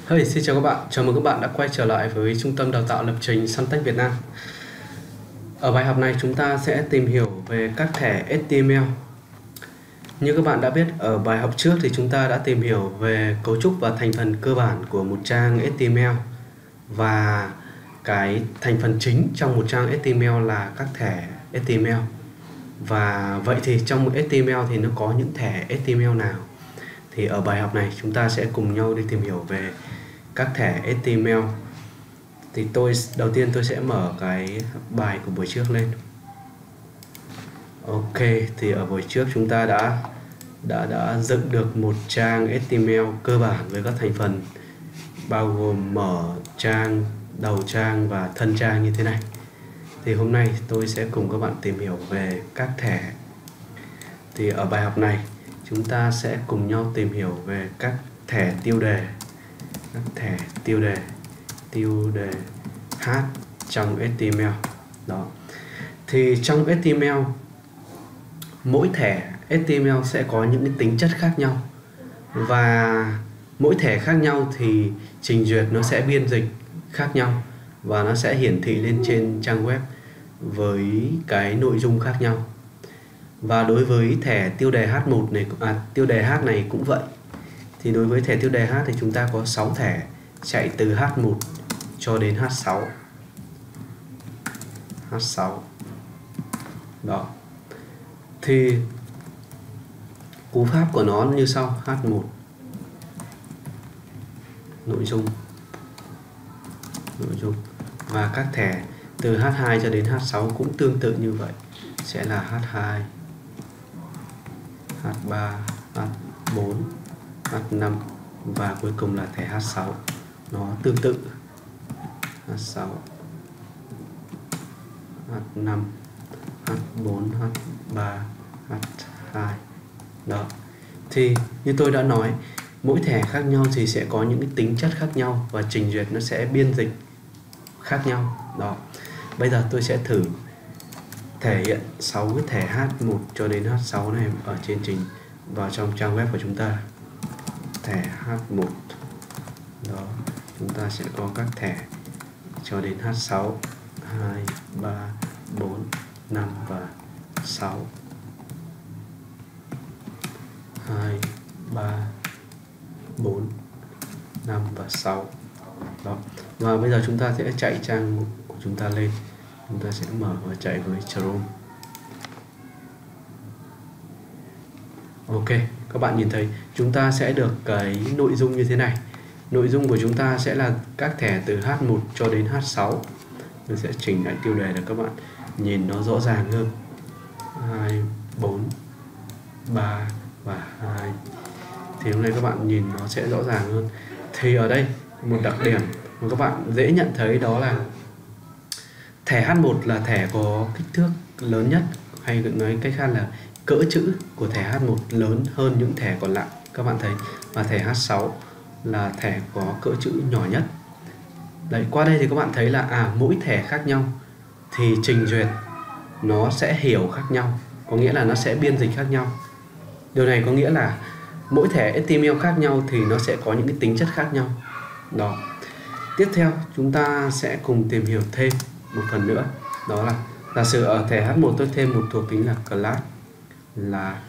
Hey, xin chào các bạn, chào mừng các bạn đã quay trở lại với Trung tâm Đào tạo Lập trình Suntech Việt Nam. Ở bài học này chúng ta sẽ tìm hiểu về các thẻ HTML. Như các bạn đã biết, ở bài học trước thì chúng ta đã tìm hiểu về cấu trúc và thành phần cơ bản của một trang HTML. Và cái thành phần chính trong một trang HTML là các thẻ HTML. Và vậy thì trong một HTML thì nó có những thẻ HTML nào? Thì ở bài học này chúng ta sẽ cùng nhau đi tìm hiểu về các thẻ HTML. Thì đầu tiên tôi sẽ mở cái bài của buổi trước lên. Ok, thì ở buổi trước chúng ta đã dựng được một trang HTML cơ bản với các thành phần bao gồm mở trang, đầu trang và thân trang như thế này. Thì hôm nay tôi sẽ cùng các bạn tìm hiểu về các thẻ. Thì ở bài học này chúng ta sẽ cùng nhau tìm hiểu về các thẻ tiêu đề, các thẻ tiêu đề h trong HTML. Đó. Thì trong HTML, mỗi thẻ HTML sẽ có những cái tính chất khác nhau, và mỗi thẻ khác nhau thì trình duyệt nó sẽ biên dịch khác nhau, và nó sẽ hiển thị lên trên trang web với cái nội dung khác nhau. Và đối với thẻ tiêu đề H1 này, tiêu đề H này cũng vậy. Thì đối với thẻ tiêu đề H thì chúng ta có 6 thẻ chạy từ H1 cho đến H6. Đó. Thì cú pháp của nó như sau: H1 nội dung, và các thẻ từ H2 cho đến H6 cũng tương tự như vậy, sẽ là H2, H3, H4, H5 và cuối cùng là thẻ H6. Nó tương tự H6, H5, H4, H3, H2. Đó. Thì như tôi đã nói, mỗi thẻ khác nhau thì sẽ có những cái tính chất khác nhau và trình duyệt nó sẽ biên dịch khác nhau. Đó. Bây giờ tôi sẽ thử thể hiện 6 cái thẻ H1 cho đến H6 này ở trên trình vào trong trang web của chúng ta. Thẻ H1. Đó, chúng ta sẽ có các thẻ cho đến H6, 2, 3, 4, 5 và 6. 2, 3, 4, 5 và 6. Đó. Và bây giờ chúng ta sẽ chạy trang của chúng ta lên. Chúng ta sẽ mở và chạy với Chrome. Ok, các bạn nhìn thấy chúng ta sẽ được cái nội dung như thế này. Nội dung của chúng ta sẽ là các thẻ từ H1 cho đến H6. Tôi sẽ chỉnh lại tiêu đề để các bạn nhìn nó rõ ràng hơn. 2, 4, 3 và 2. Thì hôm nay các bạn nhìn nó sẽ rõ ràng hơn. Thì ở đây một đặc điểm mà các bạn dễ nhận thấy đó là thẻ H1 là thẻ có kích thước lớn nhất, hay nói cách khác là cỡ chữ của thẻ H1 lớn hơn những thẻ còn lại, các bạn thấy. Và thẻ H6 là thẻ có cỡ chữ nhỏ nhất. Đấy, qua đây thì các bạn thấy là mỗi thẻ khác nhau thì trình duyệt nó sẽ hiểu khác nhau, có nghĩa là nó sẽ biên dịch khác nhau. Điều này có nghĩa là mỗi thẻ HTML khác nhau thì nó sẽ có những cái tính chất khác nhau. Đó. Tiếp theo chúng ta sẽ cùng tìm hiểu thêm một phần nữa, đó là giả sử ở thẻ H1 tôi thêm một thuộc tính là class là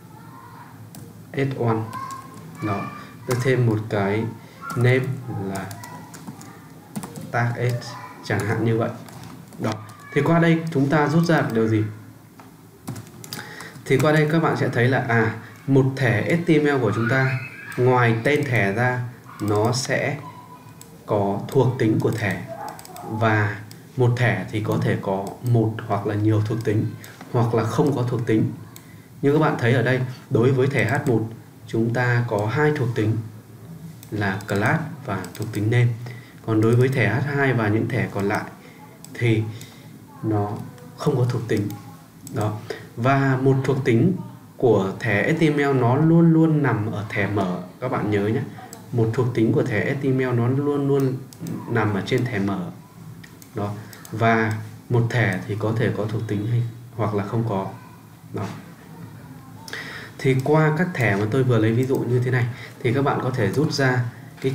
S1. Đó, tôi thêm một cái name là tag S chẳng hạn như vậy. Đó. Thì qua đây chúng ta rút ra được điều gì? Thì qua đây các bạn sẽ thấy là một thẻ HTML của chúng ta, ngoài tên thẻ ra, nó sẽ có thuộc tính của thẻ, và một thẻ thì có thể có một hoặc là nhiều thuộc tính, hoặc là không có thuộc tính. Như các bạn thấy ở đây, đối với thẻ H1 chúng ta có 2 thuộc tính là class và thuộc tính name. Còn đối với thẻ H2 và những thẻ còn lại thì nó không có thuộc tính. Đó. Và một thuộc tính của thẻ HTML nó luôn luôn nằm ở thẻ mở, các bạn nhớ nhé. Một thuộc tính của thẻ HTML nó luôn luôn nằm ở trên thẻ mở. Đó. Và một thẻ thì có thể có thuộc tính hay hoặc là không có. Đó. Thì qua các thẻ mà tôi vừa lấy ví dụ như thế này thì các bạn có thể rút ra cái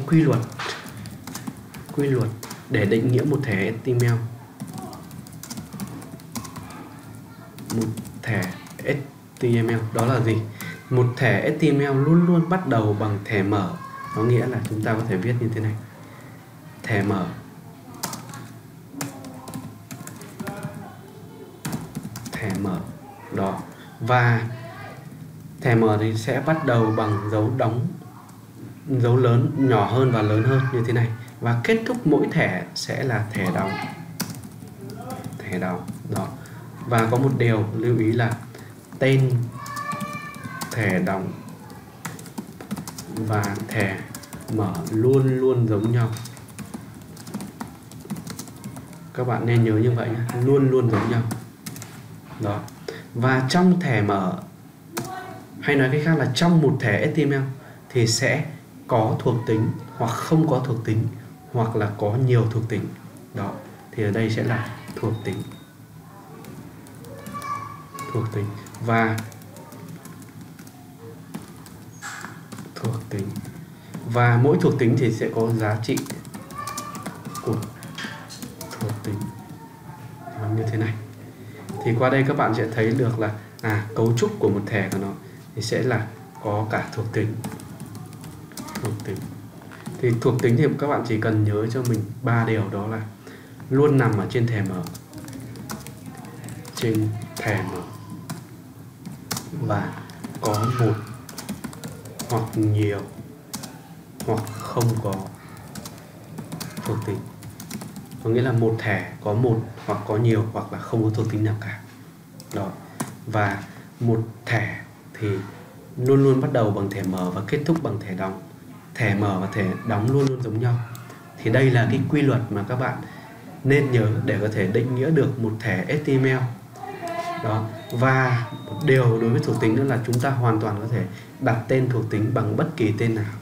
quy luật để định nghĩa một thẻ HTML. Một thẻ HTML đó là gì? Một thẻ HTML luôn luôn bắt đầu bằng thẻ mở. Có nghĩa là chúng ta có thể viết như thế này: thẻ mở, thẻ mở đó. Và thẻ mở thì sẽ bắt đầu bằng dấu đóng, dấu lớn, nhỏ hơn và lớn hơn như thế này. Và kết thúc mỗi thẻ sẽ là thẻ đóng. Thẻ đóng đó. Và có một điều lưu ý là tên thẻ đóng và thẻ mở luôn luôn giống nhau. Các bạn nên nhớ như vậy nhé, luôn luôn giống nhau đó. Và trong thẻ mở, hay nói cách khác là trong một thẻ HTML thì sẽ có thuộc tính hoặc không có thuộc tính, hoặc là có nhiều thuộc tính đó. Thì ở đây sẽ là thuộc tính. Và mỗi thuộc tính thì sẽ có giá trị của thuộc tính như thế này. Thì qua đây các bạn sẽ thấy được là cấu trúc của một thẻ của nó thì sẽ là có cả thuộc tính. Thì thuộc tính thì các bạn chỉ cần nhớ cho mình 3 điều, đó là luôn nằm ở trên thẻ mở, và có một hoặc nhiều hoặc không có thuộc tính. Có nghĩa là một thẻ có một hoặc có nhiều hoặc là không có thuộc tính nào cả đó. Và một thẻ thì luôn luôn bắt đầu bằng thẻ mở và kết thúc bằng thẻ đóng. Thẻ mở và thẻ đóng luôn luôn giống nhau. Thì đây là cái quy luật mà các bạn nên nhớ để có thể định nghĩa được một thẻ HTML đó. Và một điều đối với thuộc tính nữa là chúng ta hoàn toàn có thể đặt tên thuộc tính bằng bất kỳ tên nào.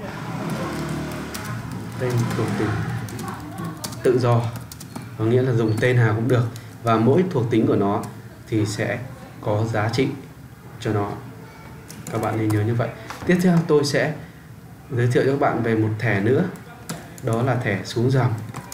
Tên thuộc tính tự do, có nghĩa là dùng tên nào cũng được, và mỗi thuộc tính của nó thì sẽ có giá trị cho nó. Các bạn nên nhớ như vậy. Tiếp theo tôi sẽ giới thiệu cho các bạn về một thẻ nữa, đó là thẻ xuống dòng.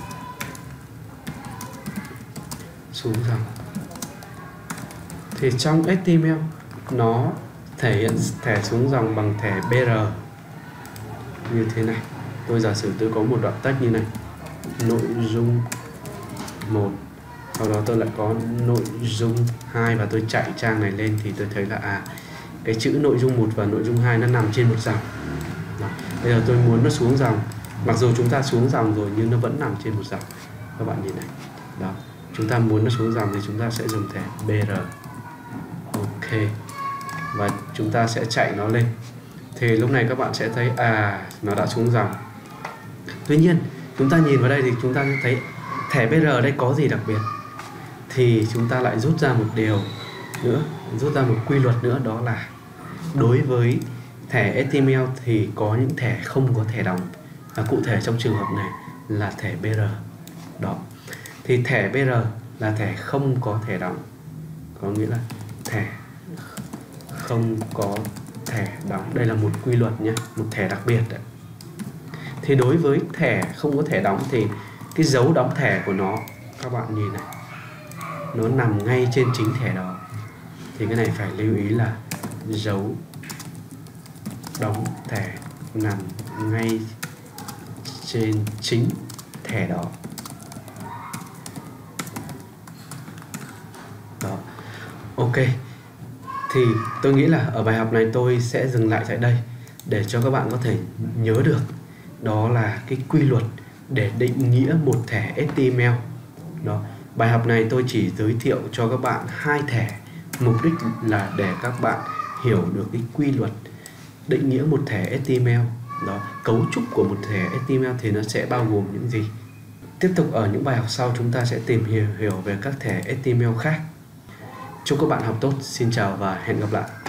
Thì trong HTML nó thể hiện thẻ xuống dòng bằng thẻ BR như thế này. Tôi giả sử tôi có một đoạn text như này: nội dung 1, sau đó tôi lại có nội dung 2 và tôi chạy trang này lên thì tôi thấy là cái chữ nội dung 1 và nội dung 2 nó nằm trên một dòng. Đó. Bây giờ tôi muốn nó xuống dòng, mặc dù chúng ta xuống dòng rồi nhưng nó vẫn nằm trên một dòng. Các bạn nhìn này. Đó. Chúng ta muốn nó xuống dòng thì chúng ta sẽ dùng thẻ BR. Ok. Và chúng ta sẽ chạy nó lên. Thì lúc này các bạn sẽ thấy nó đã xuống dòng. Tuy nhiên chúng ta nhìn vào đây thì chúng ta sẽ thấy thẻ BR ở đây có gì đặc biệt. Thì chúng ta lại rút ra một điều nữa, rút ra một quy luật nữa, đó là đối với thẻ HTML thì có những thẻ không có thẻ đóng. Và cụ thể trong trường hợp này là thẻ BR. Đó. Thì thẻ BR là thẻ không có thẻ đóng. Có nghĩa là thẻ không có thẻ đóng. Đây là một quy luật nhé, một thẻ đặc biệt đấy. Thì đối với thẻ không có thẻ đóng thì cái dấu đóng thẻ của nó, các bạn nhìn này, nó nằm ngay trên chính thẻ đó. Thì cái này phải lưu ý là dấu đóng thẻ nằm ngay trên chính thẻ đó. Đó. Ok. Thì tôi nghĩ là ở bài học này tôi sẽ dừng lại tại đây để cho các bạn có thể nhớ được đó là cái quy luật để định nghĩa một thẻ HTML. Đó. Bài học này tôi chỉ giới thiệu cho các bạn 2 thẻ, mục đích là để các bạn hiểu được cái quy luật định nghĩa một thẻ HTML. Đó, cấu trúc của một thẻ HTML thì nó sẽ bao gồm những gì. Tiếp tục ở những bài học sau chúng ta sẽ tìm hiểu về các thẻ HTML khác. Chúc các bạn học tốt. Xin chào và hẹn gặp lại.